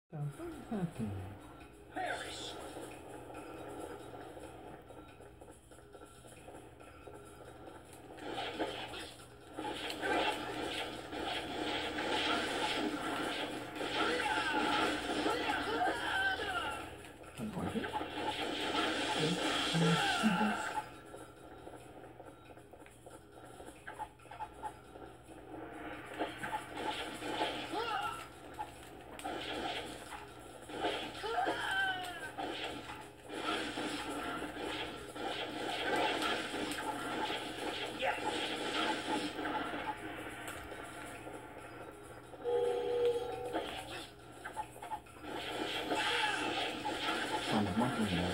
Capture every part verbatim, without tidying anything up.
The fuck happened? Paris! I'm going to. Yes. Kind of mumbling there.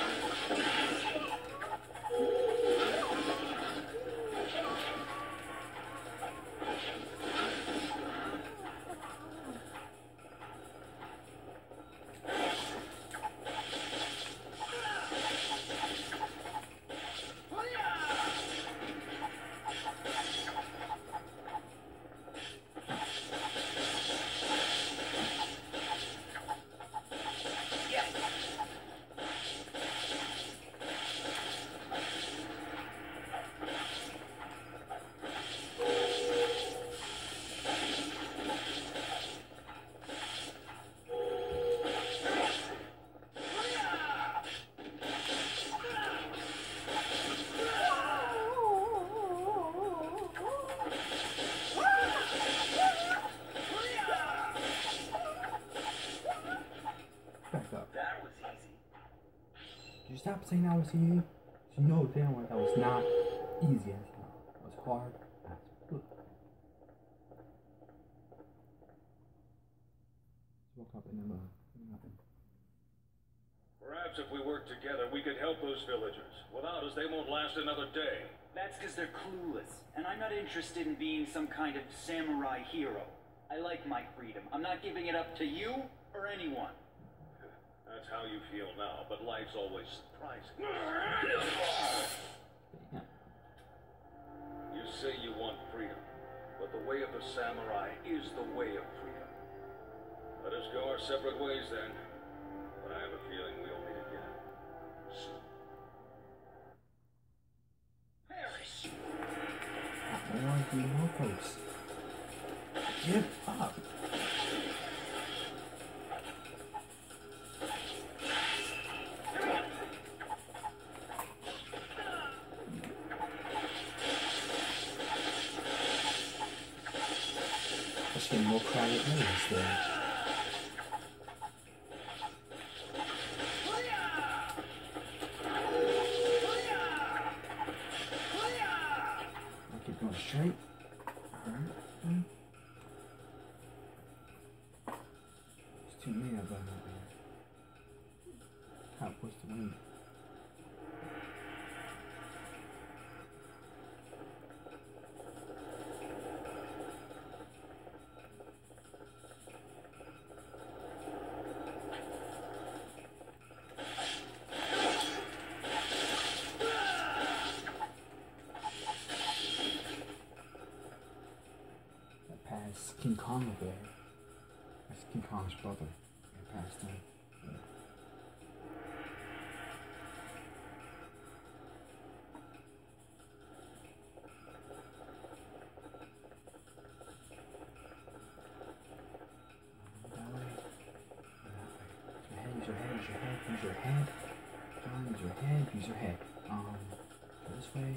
Back up. That was easy. Did you stop saying that was easy? You know damn well that was not easy as hell. It was hard as fuck. Woke up in the moon. Nothing. Perhaps if we work together, we could help those villagers. Without us, they won't last another day. That's because they're clueless, and I'm not interested in being some kind of samurai hero. I like my freedom. I'm not giving it up to you or anyone. That's how you feel now, but life's always surprising. Yeah. You say you want freedom, but the way of the samurai is the way of freedom. Let us go our separate ways then. But I have a feeling we'll meet again. Soon. Paris! I don't want to be more close. Give up. Let's get more quiet areas there. I'll keep going straight. Alright. Mm. There's too many of them out there. How push the wind? That passed King Kong over there. That's King Kong's brother. I passed him. Yeah. That way. That way. Use your head, use your head, use your head. John, use your head, use your head. Um, go this way.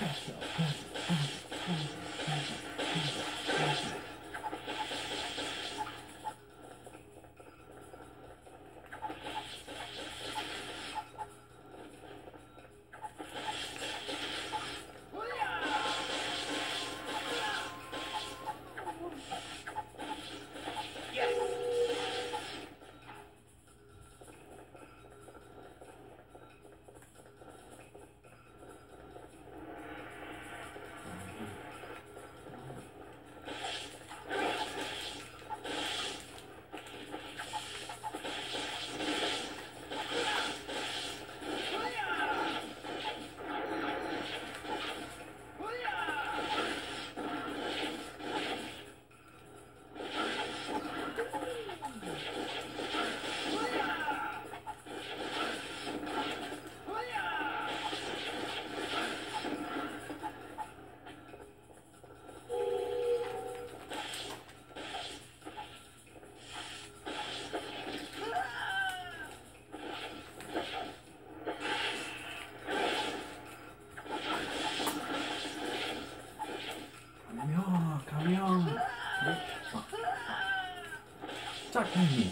Stop hitting me.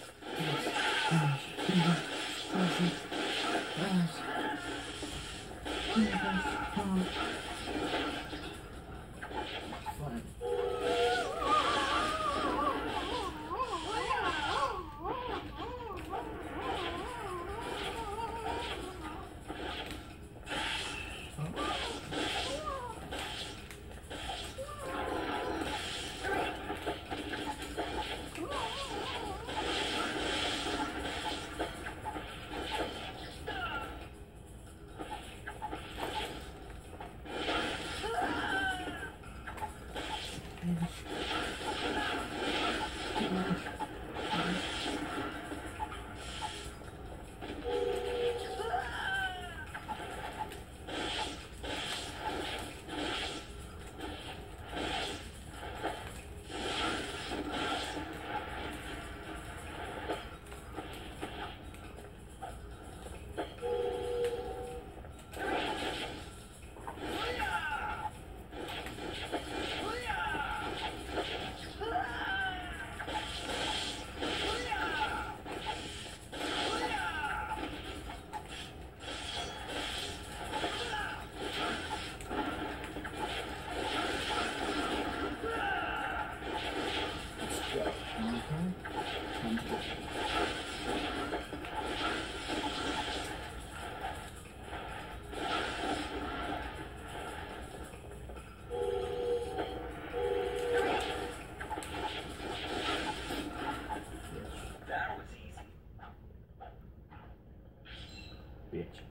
Bitch.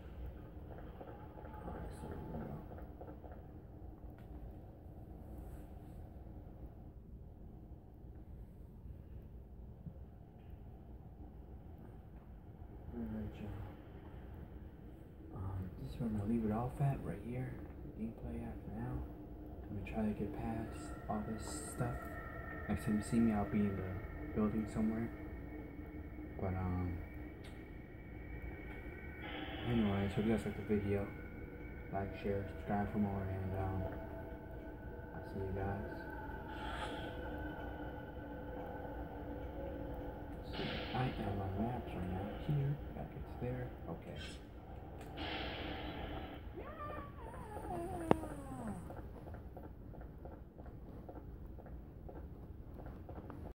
Um, this is where I'm gonna leave it off at, right here. Gameplay at for now. I'm gonna try to get past all this stuff. Next time you see me, I'll be in the building somewhere. But um. Anyways, hope you guys like the video. Like, share, subscribe for more, and um, I'll see you guys. So I am on maps right now. Here, back it's there.